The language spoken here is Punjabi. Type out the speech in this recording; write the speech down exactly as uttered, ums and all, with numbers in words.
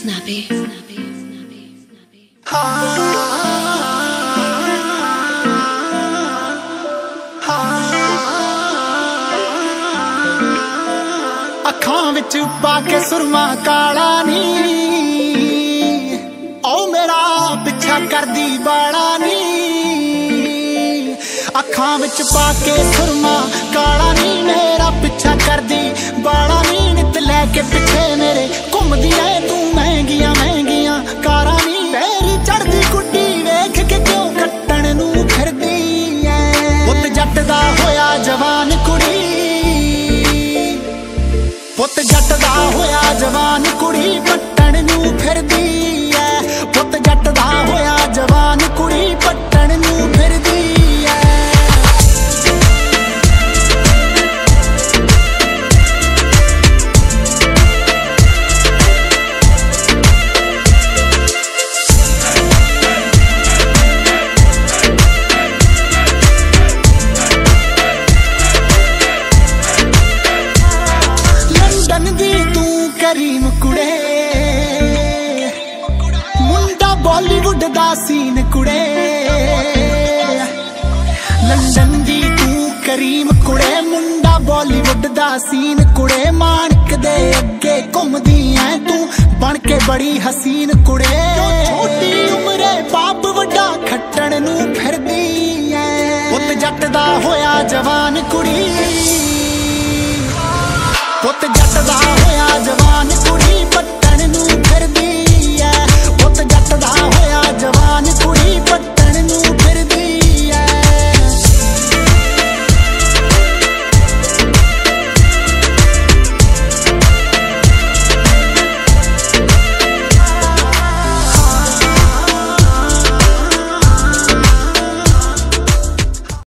Snappy. ਅੱਖਾਂ ਵਿੱਚ ਪਾ ਕੇ ਸੁਰਮਾ ਕਾਲਾ ਨੀ ਓ ਮੇਰਾ ਪਿੱਛਾ ਕਰਦੀ ਬਾਲਾ ਨੀ ਅੱਖਾਂ ਵਿੱਚ ਪਾ ਕੇ ਸੁਰਮਾ ਕਾਲਾ ਨੀ ਮੇਰਾ ਪਿੱਛਾ ਕਰਦੀ ਬਾਲਾ ਨੀ ਨਿਤ ਲੈ ਕੇ ਪਿੱਛੇ ਮੇਰੇ ਘੁੰਮਦੀ ਐ ਤੂੰ ਮਹਿੰਗੀਆਂ ਮਹਿੰਗੀਆਂ ਕਾਰਾਂ ਨੀ ਤੇਰੀ ਚੜਦੀ ਗੁੱਡੀ ਵੇਖ ਕੇ ਕਿਉਂ ਕੱਟਣ ਨੂੰ ਫਿਰਦੀ ਐ ਪੁੱਤ ਜੱਟ ਦਾ ਹੋਇਆ ਜਵਾਨ ਕੁੜੀ ਪੁੱਤ ਜੱਟ ਦਾ ਹੋਇਆ ਜਵਾਨ ਕੁੜੀ ਪੱਟਣ ਨੂੰ ਫਿਰਦੀ ਐ ਪੁੱਤ ਜੱਟ ਦਾ ਹੋਇਆ ਜਵਾਨ ਕੁੜੀ ਪੱਟਣ ਨੂੰ ਫਿਰਦੀ ਐ ਲੰਡਨ ਦੀ ਤੂੰ ਕਰੀਮ ਕੁੜੇ ਮੁੰਡਾ ਬਾਲੀਵੁੱਡ ਦਾ ਸੀਨ ਕੁੜੇ ਲੰਡਨ ਦੀ ਤੂੰ ਕਰੀਮ ਕੁੜੇ ਮੁੰਡਾ ਬਾਲੀਵੁੱਡ ਦਾ ਸੀਨ ਕੁੜੇ ਮਾਣਕ ਦੇ ਅੱਗੇ ਘੁੰਮਦੀ ਐ ਤੂੰ ਬਣ ਕੇ ਬੜੀ ਹਸੀਨ ਕੁੜੇ ਛੋਟੀ ਉਮਰੇ ਬਾਪ ਵੱਡਾ ਖੱਟਣ ਨੂੰ ਫਿਰਦੀ ਐ ਪੁੱਤ ਜੱਟ ਦਾ ਹੋਇਆ ਜਵਾਨ ਕੁੜੀ ਪੁੱਤ ਜੱਟ ਦਾ ਹੋਇਆ ਜਵਾਨ ਕੁੜੀ ਪੱਟਣ ਨੂੰ ਫਿਰਦੀ